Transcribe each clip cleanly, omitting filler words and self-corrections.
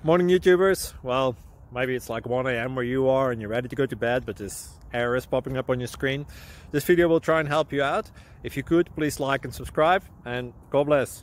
Morning YouTubers. Well, maybe it's like 1 a.m. where you are and you're ready to go to bed, but this error is popping up on your screen. This video will try and help you out. If you could, please like and subscribe, and God bless.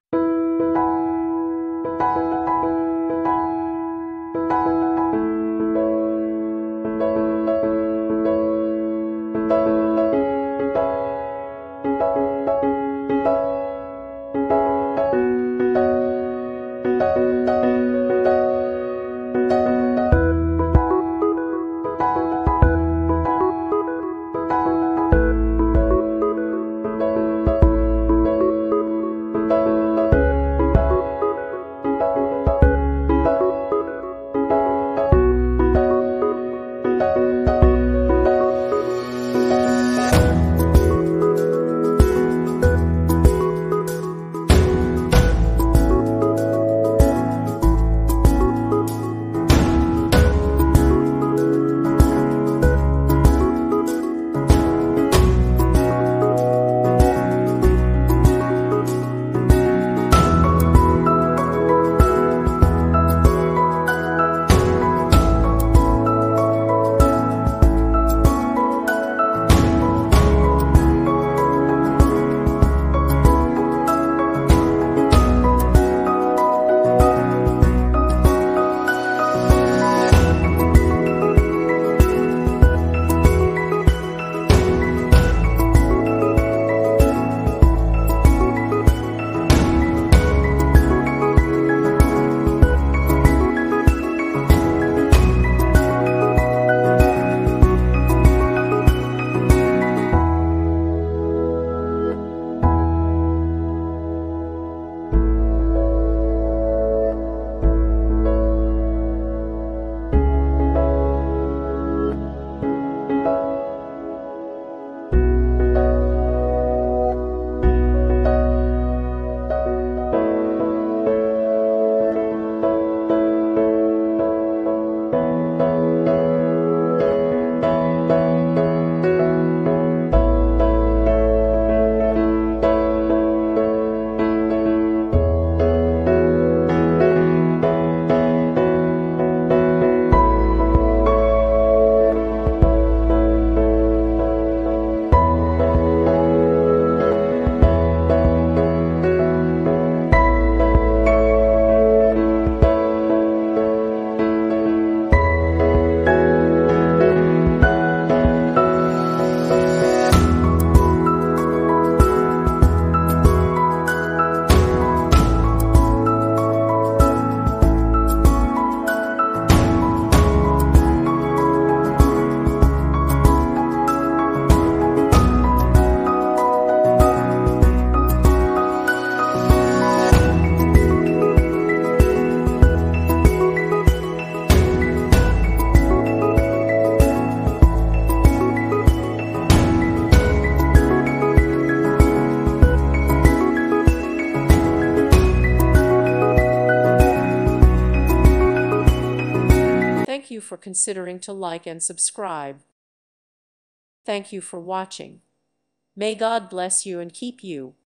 Thank you for considering to like and subscribe. Thank you for watching. May God bless you and keep you.